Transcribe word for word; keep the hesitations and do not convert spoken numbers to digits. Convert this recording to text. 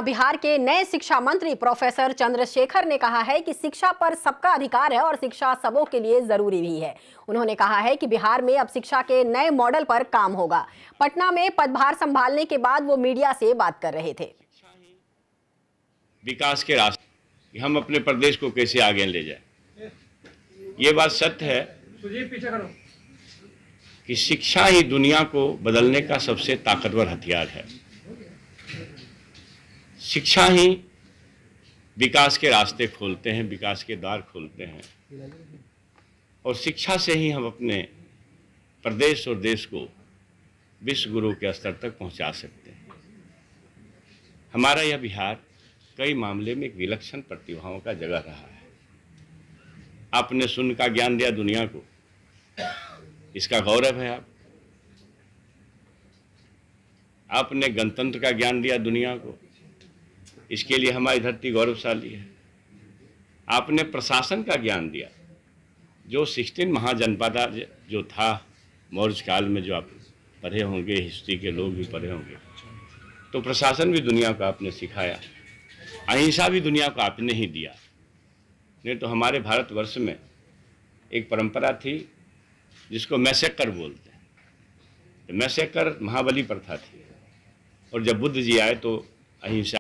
बिहार के नए शिक्षा मंत्री प्रोफेसर चंद्रशेखर ने कहा है कि शिक्षा पर सबका अधिकार है और शिक्षा सबों के लिए जरूरी भी है। उन्होंने कहा है कि बिहार में अब शिक्षा के नए मॉडल पर काम होगा। पटना में पदभार संभालने के बाद वो मीडिया से बात कर रहे थे। विकास के रास्ते हम अपने प्रदेश को कैसे आगे ले जाए, ये बात सत्य है कि शिक्षा ही दुनिया को बदलने का सबसे ताकतवर हथियार है। शिक्षा ही विकास के रास्ते खोलते हैं, विकास के द्वार खोलते हैं, और शिक्षा से ही हम अपने प्रदेश और देश को विश्व गुरु के स्तर तक पहुंचा सकते हैं। हमारा यह बिहार कई मामले में एक विलक्षण प्रतिभाओं का जगह रहा है। आपने शून्य का ज्ञान दिया दुनिया को, इसका गौरव है। आप आपने गणतंत्र का ज्ञान दिया दुनिया को, इसके लिए हमारी धरती गौरवशाली है। आपने प्रशासन का ज्ञान दिया, जो सिक्सटीन महाजनपद जो था मौर्य काल में, जो आप पढ़े होंगे, हिस्ट्री के लोग भी पढ़े होंगे, तो प्रशासन भी दुनिया को आपने सिखाया। अहिंसा भी दुनिया को आपने ही दिया। नहीं तो हमारे भारतवर्ष में एक परंपरा थी जिसको मैसेकर बोलते हैं। मैसेकर महाबली प्रथा थी, और जब बुद्ध जी आए तो अहिंसा